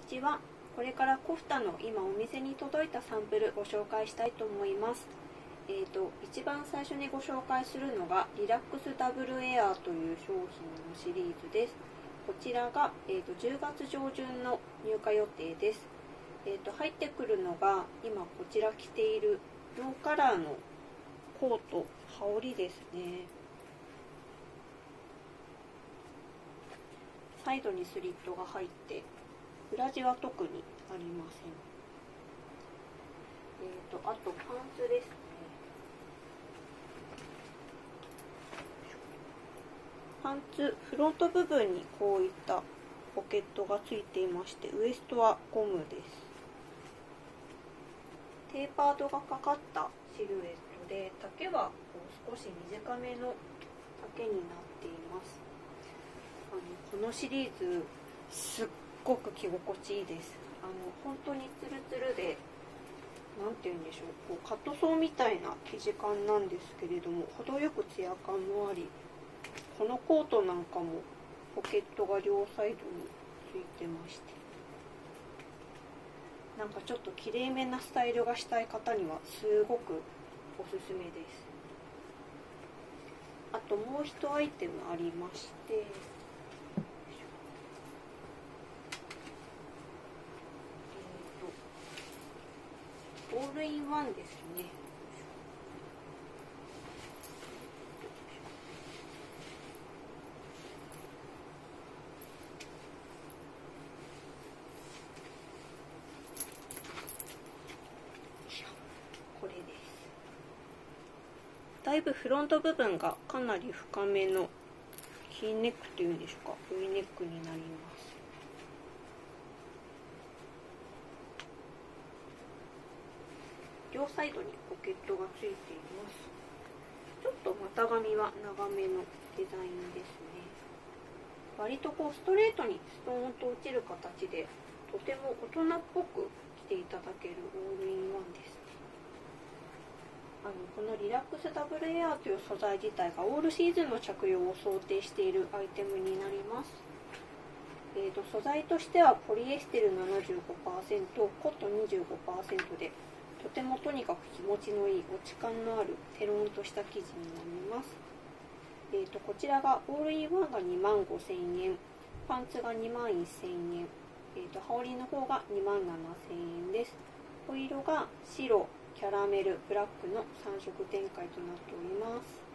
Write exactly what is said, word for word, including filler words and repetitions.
ちは。これからコフタの今お店に届いたサンプルご紹介したいと思います。えーと、一番最初にご紹介するのがリラックスダブルエアーという商品のシリーズです。こちらが、えーと、じゅうがつ上旬の入荷予定です。えーと、入ってくるのが今こちら着ているノーカラーのコート、羽織ですね。サイドにスリットが入って裏地は特にありません。えーと、あとパンツですね。パンツ、フロント部分にこういったポケットがついていまして、ウエストはゴムです。テーパードがかかったシルエットで、丈はこう少し短めの丈になっています。あのこのシリーズすっごく着心地いいです。あの本当にツルツルで、なんて言うんでしょう、こうカットソーみたいな生地感なんですけれども、程よくツヤ感もあり、このコートなんかもポケットが両サイドについてまして、なんかちょっときれいめなスタイルがしたい方にはすごくおすすめです。あともう一アイテムありまして、オールインワンですね。これです。だいぶフロント部分がかなり深めのキーネックというんでしょうか、Vネックになります。両サイドにポケットがついています。ちょっと股上は長めのデザインですね。割とこうストレートにストーンと落ちる形で、とても大人っぽく着ていただけるオールインワンです。あのこのリラックスダブルエアーという素材自体がオールシーズンの着用を想定しているアイテムになります。えーと、素材としてはポリエステル ななじゅうごパーセント、コットン にじゅうごパーセント で、とてもとにかく気持ちのいい落ち感のあるテロンとした生地になります。えーと、こちらがオールインワンがにまんごせんえん、パンツがにまんせんえん、えーと、羽織の方がにまんななせんえんです。お色が白、キャラメル、ブラックのさん色展開となっております。